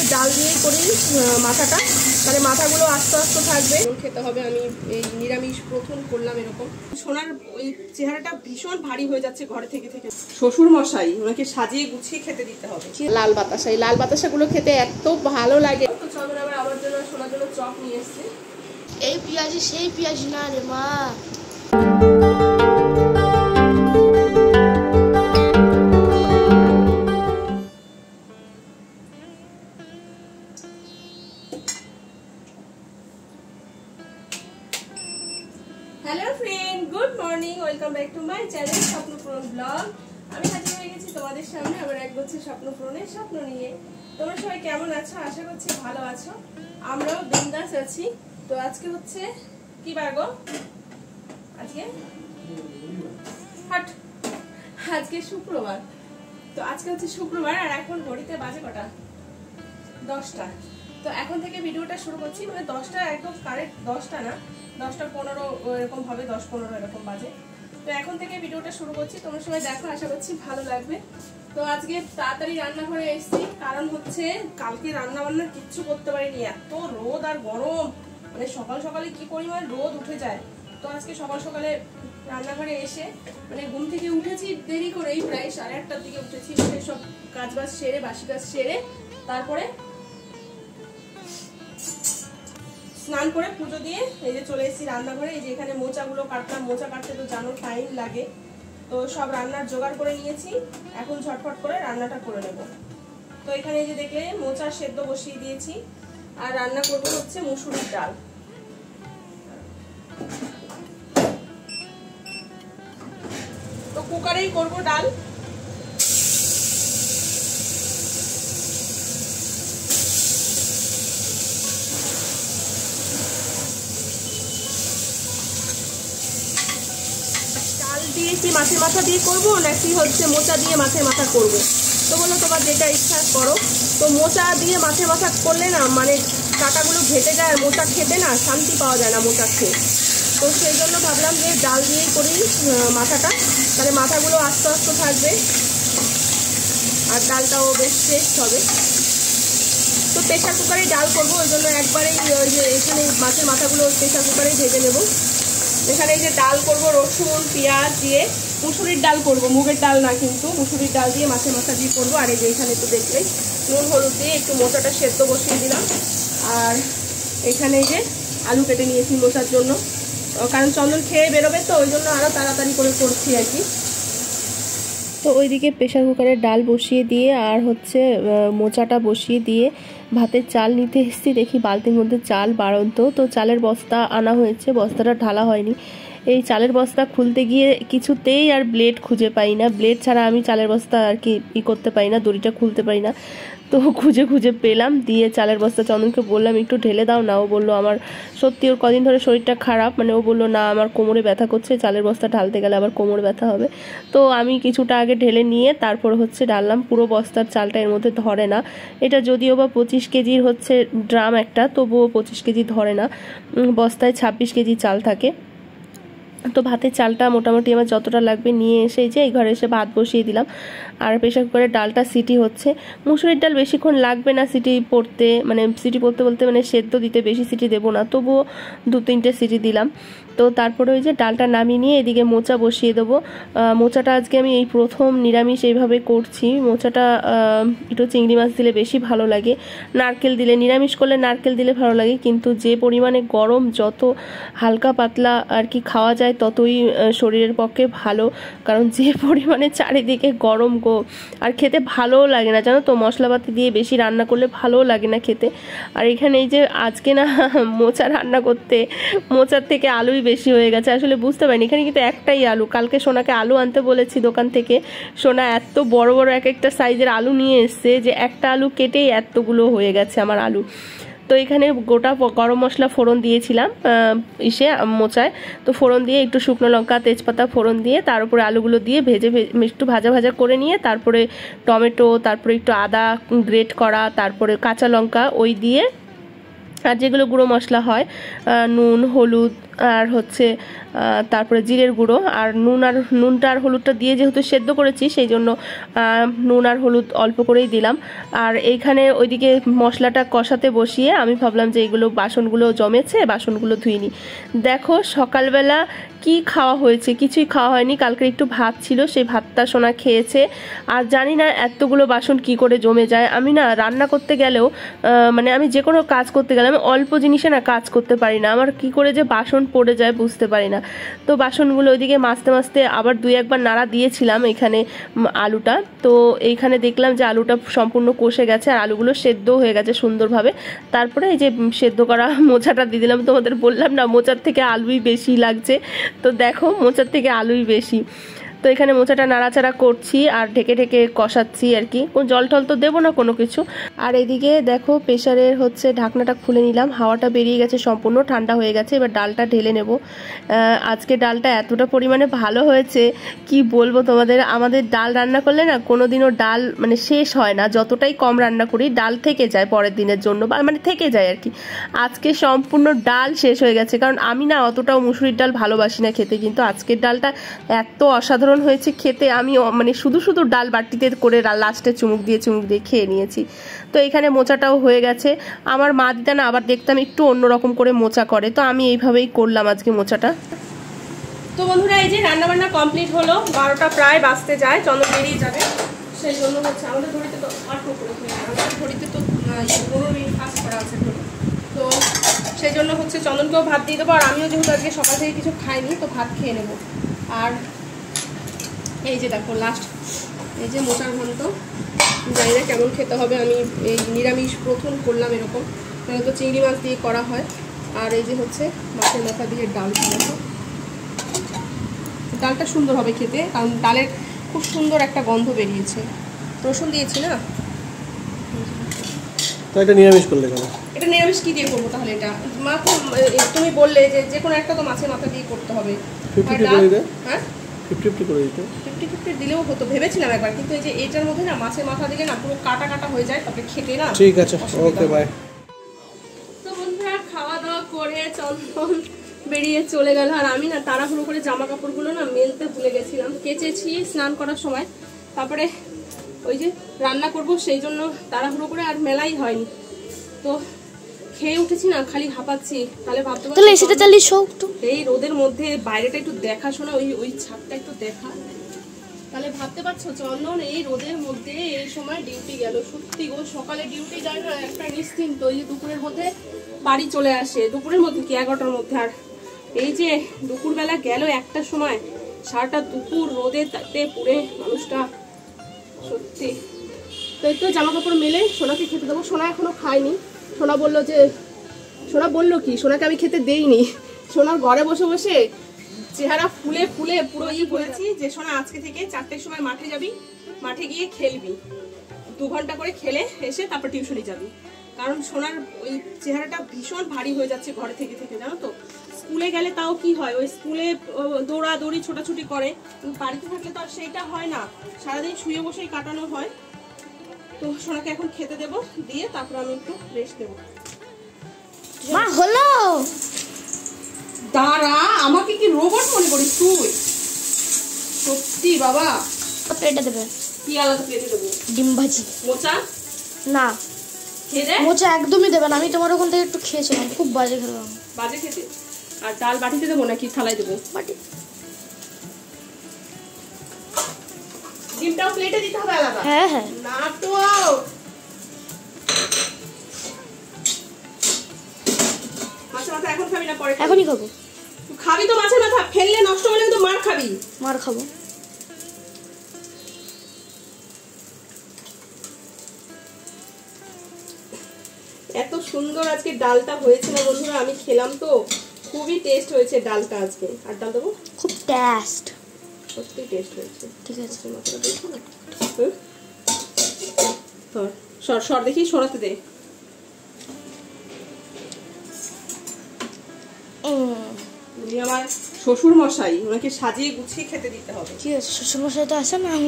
ডাল দিয়েই করি মাথাটা, তাহলে মাথাগুলো আস্তে আস্তে থাকবে। খেতে হবে। আমি এই নিরামিষ প্রথম করলাম এরকম। সোনার ওই চেহারাটা ভীষণ ভারী হয়ে যাচ্ছে ঘরে থেকে থেকে। শ্বশুর মশাই ওনাকে সাজিয়ে গুছিয়ে খেতে দিতে হবে। লাল বাতাসা, এই লাল বাতাসাগুলো খেতে এত ভালো লাগে। তো চলো আবার আমার জন্য সোনার জন্য চপ নিয়ে এসেছি। এই পেঁয়াজি সেই পেঁয়াজি না রে মা। Hello friend, good morning, welcome back to my channel Swapnapuran vlog. আমি হাজির হয়ে গেছি তোমাদের সামনে আবার এক হচ্ছে স্বপ্নপূরণের স্বপ্ন নিয়ে। তোমরা সবাই কেমন আছো? আশা করছি ভালো আছো, আমরাও বিন্দাস আছি। তো আজকে হচ্ছে কি বার গো? আজকে শুক্রবার। তো আজকে হচ্ছে শুক্রবার আর এখন ঘড়িতে বাজে কটা? 10টা। তো এখন থেকে ভিডিওটা শুরু করছি, মানে 10টা একদম কারেক্ট 10টা না, 10টা 15 এরকম হবে, 10-15 এরকম বাজে। তো এখন থেকে ভিডিওটা শুরু করছি, তোমরা সবাই দেখো, আশা করছি ভালো লাগবে। তো আজকে তাড়াতাড়ি রান্নাঘরে এসেছি, কারণ হচ্ছে কালকে রান্না বান্নার কিচ্ছু করতে পারিনি, এত রোদ আর গরম, মানে সকাল সকালে কি পরিমাণ রোদ উঠে যায়। তো আজকে সকাল সকালে রান্নাঘরে এসে মানে ঘুম থেকে উঠেছি দেরি করেই, প্রায় 8:30টার দিকে উঠেছি। সব কাজ বাজ সেরে, বাসি কাজ সেরে, তারপরে স্নান করে পুজো দিয়ে এই যে চলে এসেছি রান্নাঘরে। এই যে এখানে মোচাগুলো কাটলাম, মোচা কাটতে তো জানো টাইম লাগে। তো সব রান্নার জোগাড় করে নিয়েছি, এখন ঝটফট করে রান্নাটা করে নেব। তো এখানে এই যে দেখলে মোচা সেদ্ধ বসিয়ে দিয়েছি, আর রান্না করব হচ্ছে মুসুরির ডাল। তো কুকারেই করব ডাল। দিয়ে কি মাছের মাথা দিয়ে করবো নাকি হচ্ছে মোচা দিয়ে মাছের মাথা করব? তো বলো তোমার যেটা ইচ্ছা করো। তো মোচা দিয়ে মাছের মাথা করলে না মানে কাঁটাগুলো ঘেটে যায়, আর মোচা খেতে না শান্তি পাওয়া যায় না মোচা খেয়ে। তো সেই জন্য ভাবলাম যে ডাল দিয়েই করি মাথাটা, তাহলে মাথাগুলো আস্তে আস্তে থাকবে আর ডালটাও বেশ টেস্ট হবে। তো প্রেশার কুকারেই ডাল করবো, ওই জন্য একবারেই ওই যে এখানে মাছের মাথাগুলো প্রেশার কুকারেই ভেজে নেবো। এখানে এই যে ডাল করব রসুন পেঁয়াজ দিয়ে, মুসুরির ডাল করব, মুগের ডাল না কিন্তু, মুসুরির ডাল দিয়ে মাছের মাথা দিয়ে করবো। আর এই যে এখানে তো দেখলেই নুন হলুদ দিয়ে একটু মোচাটা সেদ্ধ বসিয়ে দিলাম। আর এখানে এই যে আলু কেটে নিয়েছি মোচার জন্য, কারণ চন্দন খেয়ে বেরোবে, তো ওই জন্য আরও তাড়াতাড়ি করে করছি আর কি। তো ওইদিকে প্রেশার কুকারে ডাল বসিয়ে দিয়ে আর হচ্ছে মোচাটা বসিয়ে দিয়ে ভাতের চাল নিতে এসেছি। দেখি বালতির মধ্যে চাল বাড়ন্ত, তো চালের বস্তা আনা হয়েছে, বস্তাটা ঢালা হয়নি। এই চালের বস্তা খুলতে গিয়ে কিছুতেই আর ব্লেড খুঁজে পাই না, ব্লেড ছাড়া আমি চালের বস্তা আর কি করতে পারি না, দড়িটা খুলতে পারি না। তো খুঁজে খুঁজে পেলাম, দিয়ে চালের বস্তা চন্দনকে বললাম একটু ঢেলে দাও না। ও বললো আমার সত্যি ওর কদিন ধরে শরীরটা খারাপ, মানে ও বললো না আমার কোমরে ব্যথা করছে, চালের বস্তা ঢালতে গেলে আবার কোমরে ব্যথা হবে। তো আমি কিছুটা আগে ঢেলে নিয়ে তারপর হচ্ছে ঢাললাম, পুরো বস্তার চালটা এর মধ্যে ধরে না। এটা যদিও বা 25 কেজির হচ্ছে ড্রাম একটা, তবুও 25 কেজি ধরে না, বস্তায় 26 কেজি চাল থাকে। তো ভাতের চালটা মোটামুটি আমার যতটা লাগবে নিয়ে এসে যে এই ঘরে এসে ভাত বসিয়ে দিলাম। আর প্রেশার কুকারে ডালটা সিটি হচ্ছে। মুসুরির ডাল বেশিক্ষণ লাগবে না সিটি পড়তে, মানে সিটি পড়তে বলতে মানে সেদ্ধ দিতে বেশি সিটি দেবো না, তবুও 2-3টে সিটি দিলাম। তো তারপরে ওই যে ডালটা নামিয়ে নিয়ে এদিকে মোচা বসিয়ে দেবো। মোচাটা আজকে আমি এই প্রথম নিরামিষ এইভাবে করছি। মোচাটা একটু চিংড়ি মাছ দিলে বেশি ভালো লাগে, নারকেল দিলে, নিরামিষ করলে নারকেল দিলে ভালো লাগে, কিন্তু যে পরিমাণে গরম যত হালকা পাতলা আর কি খাওয়া যায় ততই শরীরের পক্ষে ভালো, কারণ যে পরিমাণে চারিদিকে গরম গো, আর খেতে ভালোও লাগে না জানো তো, মশলাপাতি দিয়ে বেশি রান্না করলে ভালোও লাগে না খেতে। আর এখানে এই যে আজকে না মোচা রান্না করতে মোচার থেকে আলুই বেশি হয়ে গেছে, আসলে বুঝতে পারিনি। এখানে কিন্তু একটাই আলু, কালকে সোনাকে আলু আনতে বলেছি দোকান থেকে, সোনা এত বড় বড় এক একটা সাইজের আলু নিয়ে এসছে যে একটা আলু কেটেই এতগুলো হয়ে গেছে আমার আলু। তো এখানে গোটা গরম মশলা ফোড়ন দিয়েছিলাম মোচায়, তো ফোড়ন দিয়ে একটু শুকনো লঙ্কা তেজপাতা ফোড়ন দিয়ে তার উপরে আলুগুলো দিয়ে ভেজে একটু ভাজা ভাজা করে নিয়ে তারপরে টমেটো, তারপরে একটু আদা গ্রেট করা, তারপরে কাঁচা লঙ্কা ওই দিয়ে, আর যেগুলো গুঁড়ো মশলা হয় নুন হলুদ আর হচ্ছে তারপরে জিরের গুঁড়ো আর নুনটা আর হলুদটা দিয়ে যেহেতু সেদ্ধ করেছি সেই জন্য নুন আর হলুদ অল্প করেই দিলাম। আর এইখানে ওইদিকে মশলাটা কষাতে বসিয়ে আমি ভাবলাম যে এইগুলো বাসনগুলো জমেছে, বাসনগুলো ধুইনি। দেখো সকালবেলা কি খাওয়া হয়েছে, কিছুই খাওয়া হয়নি। কালকে একটু ভাত ছিল, সেই ভাতটা সোনা খেয়েছে। আর জানি না এতগুলো বাসন কি করে জমে যায়। আমি না রান্না করতে গেলেও মানে আমি যে কোনো কাজ করতে গেলে আমি অল্প জিনিসে না কাজ করতে পারি না, আমার কি করে যে বাসন পড়ে যায় বুঝতে পারি না। তো বাসনগুলো ওইদিকে মাজতে মাজতে আবার 2-1 বার নাড়া দিয়েছিলাম এখানে আলুটা। তো এইখানে দেখলাম যে আলুটা সম্পূর্ণ কষে গেছে আর আলুগুলো সেদ্ধ হয়ে গেছে সুন্দরভাবে। তারপরে এই যে সেদ্ধ করা মোচাটা দিয়ে দিলাম। তোমাদের বললাম না মোচার থেকে আলুই বেশি লাগছে, তো দেখো মোচার থেকে আলুই বেশি। তো এখানে মোচাটা নাড়াচাড়া করছি আর ঢেকে ঢেকে কষাচ্ছি আর কি, কোনো জল টল তো দেবো না কোনো কিছু। আর এদিকে দেখো প্রেশারের হচ্ছে ঢাকনাটা খুলে নিলাম, হাওয়াটা বেরিয়ে গেছে, সম্পূর্ণ ঠান্ডা হয়ে গেছে। এবার ডালটা ঢেলে নেব। আজকে ডালটা এতটা পরিমাণে ভালো হয়েছে কি বলবো তোমাদের। আমাদের ডাল রান্না করলে না কোনোদিনও ডাল মানে শেষ হয় না, যতটাই কম রান্না করি ডাল থেকে যায় পরের দিনের জন্য, বা মানে থেকে যায় আর কি। আজকে সম্পূর্ণ ডাল শেষ হয়ে গেছে, কারণ আমি না অতটাও মুসুরির ডাল ভালোবাসি না খেতে, কিন্তু আজকের ডালটা এত অসাধারণ হয়েছে খেতে। আমি মানে শুধু শুধু ডাল বাটিতে করে লাস্টে চুমুক দিয়ে খেয়ে নিয়েছি। তো এখানে মোচাটাও হয়ে গেছে। আমার মা দিদা না আবার দেখতাম একটু অন্যরকম করে মোচা করে, তো আমি এইভাবেই করলাম আজকে মোচাটা। তো বন্ধুরা এই যে রান্না বান্না কমপ্লিট হলো, 12টা প্রায় বাজতে যায়, চন্দন বেরিয়ে যাবে। সেই জন্য হচ্ছে আমাদের ঘড়িতে তো 8 করে আমাদের ঘড়িতে তো 15 মিনিট কাজ করা আছে। তো সেই জন্য হচ্ছে চন্দনকেও ভাত দিয়ে দেবো, আর আমিও যেহেতু আজকে সকাল থেকে কিছু খাইনি তো ভাত খেয়ে নেবো। আর এই যে দেখো লাস্ট এই যে মোচার ঘন্ট, জানি না কেমন খেতে হবে, আমি এই নিরামিষ প্রথম করলাম এরকম, তাহলে তো চিংড়ি মাছ দিয়ে করা হয়। আর এই যে হচ্ছে মাছের মাথা দিয়ে ডাল, ডালটা সুন্দর হবে খেতে, কারণ ডালের খুব সুন্দর একটা গন্ধ বেরিয়েছে, রসুন দিয়েছি না। তো এটা নিরামিষ করলে কেন? এটা নিরামিষ কি দিয়ে করবো তাহলে? এটা মা তো তুমি বললে যে কোনো একটা তো মাছের মাথা দিয়ে করতে হবে। 50-50 হ্যাঁ 50-50 করে দিতে, 50-50 দিলেও হতো ভেবেছিলাম একবার, কিন্তু এই যে এটার মধ্যে না মাছের মাথা দিলে না পুরো কাটা কাটা হয়ে যায়, তারপরে খেতে না। ঠিক আছে, ওকে বাই। তো বন্ধুরা খাওয়া দাওয়া করে চন্দন বেরিয়ে চলে গেল, আর আমি না তাড়াহুড়ো করে জামা কাপড়গুলো না মেলতে ভুলে গেছিলাম, কেচেছি স্নান করার সময়, তারপরে ওই যে রান্না করব সেই জন্য তাড়াহুড়ো করে আর মেলাই হয়নি। তো খেয়ে উঠেছি না, খালি হাঁপাচ্ছি। তাহলে ভাবতে এই রোদের মধ্যে বাইরেটা একটু দেখাশোনা, ওই ছাদটা একটু দেখা, তাহলে ভাবতে পারছো চন্দন এই রোদের মধ্যে এই সময় ডিউটি গেল। সত্যি গো, সকালে ডিউটি যায় না একটা নিশ্চিন্ত, ওই যে দুপুরের মধ্যে বাড়ি চলে আসে, দুপুরের মধ্যে কি 11টার মধ্যে। আর এই যে দুপুরবেলা গেল 1টার সময়, সারাটা দুপুর রোদে তাতে পুড়ে মানুষটা, সত্যি। তো একটু জামা কাপড় মেলে সোনাকে খেতে দেবো। সোনা এখনো খায়নি, সোনা বললো কি, সোনাকে আমি খেতে দেইনি। সোনার ঘরে বসে বসে চেহারা ফুলে ফুলে পুরো বলেছি যে সোনা আজকে থেকে 4টের সময় মাঠে যাবি, মাঠে গিয়ে খেলবি, 2 ঘন্টা করে খেলে এসে তারপর টিউশনে যাবি। কারণ সোনার ওই চেহারাটা ভীষণ ভারী হয়ে যাচ্ছে ঘরে থেকে থেকে, জানো তো। স্কুলে গেলে তাও কি হয়, ওই স্কুলে দৌড়াদৌড়ি ছোটাছুটি করে, বাড়িতে থাকলে তো আর সেইটা হয় না, সারাদিন শুয়ে বসেই কাটানো হয়। তো সোনাকে এখন খেতে দেবো, দিয়ে তারপর আমি একটু রেস্ট নেবো। মা হলো দাঁড়া, আমাকে কি রোবট মনে করিস তুই? সত্যি বাবা। প্লেটে দেবে? কি আলাদা প্লেটে দেবো? ডিম ভাজি। মোচা না, খেয়ে মোচা একদমই দেবে না, আমি তোমার ওখান থেকে একটু খেয়েছিলাম, খুব বাজে খেলাম। বাজে খেতে? আর ডাল বাটিতে দেবো নাকি থালায় দেবো? বাটি। ডিমটাও প্লেটে দিতে হবে আলাদা? হ্যাঁ হ্যাঁ। না তো মাছের মাথা এখন খাবি না পরে? এখনই খাবো। খাবি তো মাছের মাথা, ফেললে নষ্ট হলে কিন্তু মার খাবি। মার খাবো। এত সুন্দর আজকে ডালটা হয়েছে না বন্ধুরা, আমি খেলাম তো, খুবই টেস্ট হয়েছে ডালটা আজকে। আর ডাল দেবো? খুব টেস্ট, সত্যি টেস্ট হয়েছে। ঠিক আছে, মাথাটা দেখো না, সর সর দেখি, সরাতে দে। উনি আমার শ্বশুর মশাই, ওনাকে সাজিয়ে গুছিয়ে খেতে দিতে হবে। ঠিক আছে, শ্বশুর মশাই তো আসে না।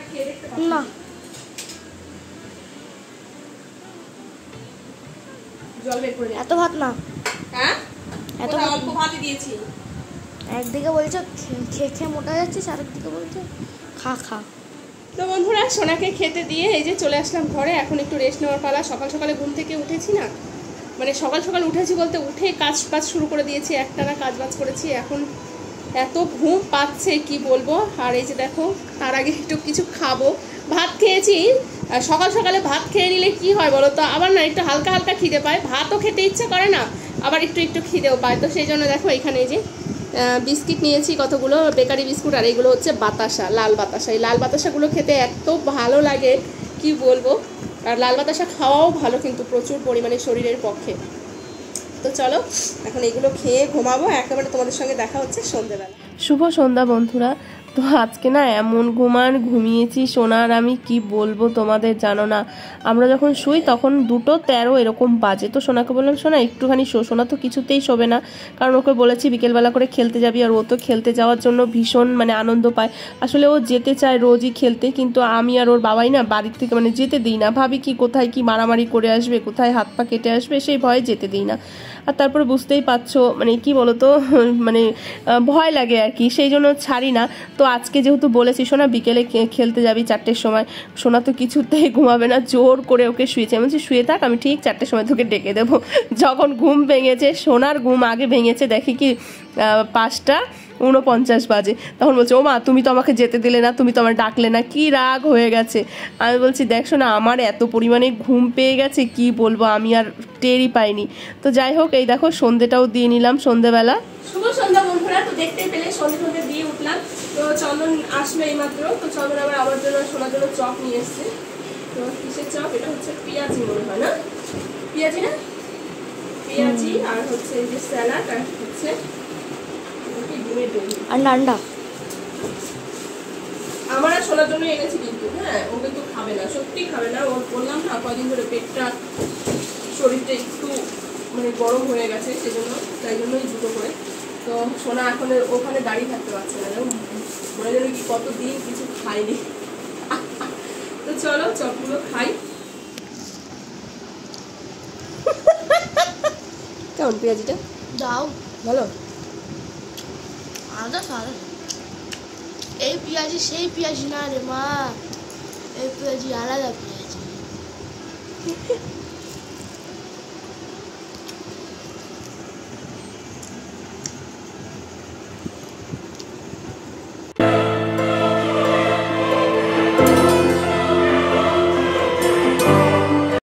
না জল বের করে এত ভাত না, হ্যাঁ এত কোথায় ভাত অল্প ভাতই দিয়েছি। একদিকে বলছো খেয়ে খেয়ে মোটা যাচ্ছিস, আরেকদিকে বলছো খা খা। তো বন্ধুরা সোনাকে খেতে দিয়ে এই যে চলে আসলাম ঘরে। এখন একটু রেস্ট নেওয়ার পালা। সকাল সকালে ঘুম থেকে উঠেছি না, মানে সকাল সকাল উঠেছি বলতে উঠে কাজ বাজ শুরু করে দিয়েছি, একটানা কাজ বাজ করেছি। এখন এত ঘুম পাচ্ছে কি বলবো। আর এই যে দেখো তার আগে একটু কিছু খাবো। ভাত খেয়েছি, সকাল সকালে ভাত খেয়ে নিলে কি হয় বলো তো, আবার না একটু হালকা হালকা খিদে পায়, ভাতও খেতে ইচ্ছে করে না, আবার একটু একটু খিদেও পায়। তো সেই জন্য দেখো এখানে এই যে বিস্কিট নিয়েছি কতগুলো, বেকারি বিস্কুট, আর এইগুলো হচ্ছে বাতাসা, লাল বাতাসা। এই লাল বাতাসাগুলো খেতে এত ভালো লাগে কি বলবো। আর লাল বাতাসা খাওয়াও ভালো কিন্তু প্রচুর পরিমাণে শরীরের পক্ষে। তো চলো এখন এগুলো খেয়ে ঘুমাবো, একেবারে তোমাদের সঙ্গে দেখা হচ্ছে সন্ধ্যেবেলা। শুভ সন্ধ্যা বন্ধুরা। তো আজকে না এমন ঘুমিয়েছি সোনার, আমি কি বলবো তোমাদের, জানো না আমরা যখন শুই তখন 2:13 এরকম বাজে। তো সোনাকে বললাম সোনা একটুখানি শো। সোনা তো কিছুতেই শোবে না, কারণ ওকে বলেছি বিকেলবেলা করে খেলতে যাবি, আর ও তো খেলতে যাওয়ার জন্য ভীষণ মানে আনন্দ পায়। আসলে ও যেতে চায় রোজই খেলতে, কিন্তু আমি আর ওর বাবাই না বাড়ির থেকে মানে যেতে দিই না। ভাবি কি কোথায় কি মারামারি করে আসবে, কোথায় হাত পা কেটে আসবে, সেই ভয়ে যেতে দিই না। আর তারপরে বুঝতেই পারছো মানে কি বলতো মানে ভয় লাগে আর কি, সেই জন্য ছাড়ি না। তো আজকে যেহেতু বলেছি সোনা বিকেলে খেলতে যাবি 4টের সময়, সোনা তো কিছুতেই ঘুমাবে না, জোর করে ওকে শুয়েছে। আমি বলছি শুয়ে থাক, আমি ঠিক 4টের সময় তোকে ডেকে দেবো। যখন ঘুম ভেঙেছে, সোনার ঘুম আগে ভেঙেছে, দেখি কি 5:49 বাজে। তখন বলছে ও মা তুমি তো আমাকে যেতে দিলে না, তুমি তো আমার ডাকলে না, কি রাগ হয়ে গেছে। আমি বলছি দেখো না আমার এত পরিমাণে ঘুম পেয়ে গেছে কি বলবো, আমি আর টেরই পাইনি। তো যাই হোক এই দেখো সন্ধেটাও দিয়ে নিলাম সন্ধেবেলা। শুভ সন্ধ্যা বন্ধুরা। তো দেখতে পেলে সন্ধে দিয়ে উঠলাম। তো চন্দন আসলো এইমাত্র। তো চন্দন আবার আমার জন্য সোনার জন্য চপ নিয়ে এসছে। তো কিসের চপ, এটা হচ্ছে পেঁয়াজি মনে হয় না, পেঁয়াজি না, পেঁয়াজি আর হচ্ছে এই যে স্যালাড, আর হচ্ছে ডিমের দই আর নান্ডা। আমার আর সোনার জন্য এনেছি কিন্তু, হ্যাঁ ও কিন্তু খাবে না, সত্যি খাবে না। ওর বললাম না কদিন ধরে পেটটা শরীরটা একটু মানে গরম হয়ে গেছে, সেজন্য তাই জন্যই দুটো করে। তো সোনা এখন ওখানে দাঁড়িয়ে থাকতে পারছে না, মনে যেন কি কতদিন কিছু খাইনি। তো চলো চপগুলো খাই। কেমন পেঁয়াজিটা দাও ভালো? আলাদা সাদা, এই পেঁয়াজি সেই পেঁয়াজি না রে মা, এই পেঁয়াজি আলাদা পেঁয়াজি।